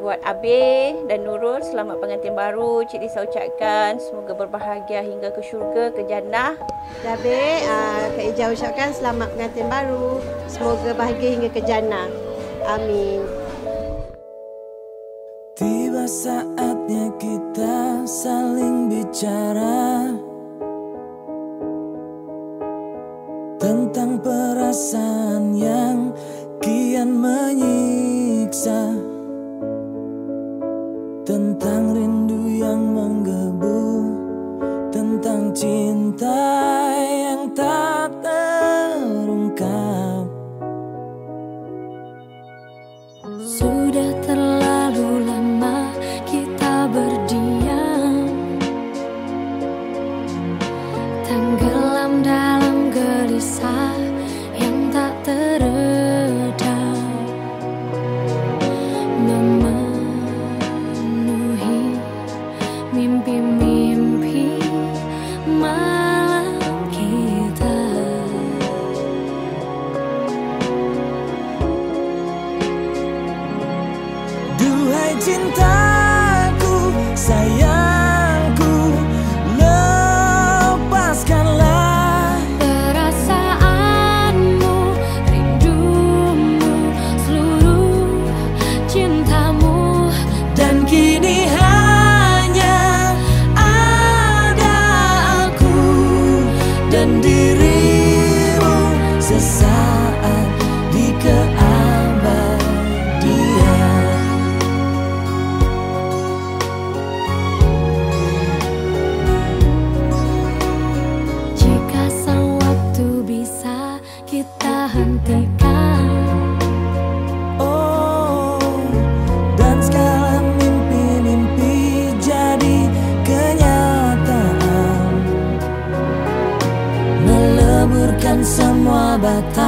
buat Abe dan Nurul, selamat pengantin baru. Cik Lisa ucapkan semoga berbahagia hingga ke syurga, ke jannah. Abe, Kak Ija ucapkan selamat pengantin baru. Semoga bahagia hingga ke jannah. Amin. Tiba saatnya kita saling bicara tentang perasaan yang kian menyiksa, tentang rindu yang menggebu, tentang cinta yang tak terungkap. Sudah terlalu lama kita berdiam, tenggelam dalam gelisah yang tak teredam, memenuhi mimpi-mimpi malam kita. Duhai cintaku, sayangku, lepaskanlah perasaanmu, rindumu, seluruh cintamu. dan kini hanya ada aku dan dirimu sesaat di keabadian. Jika sang waktu bisa kita hentikan, Oh, dan segala mimpi-mimpi jadi kenyataan, meleburkan semua batas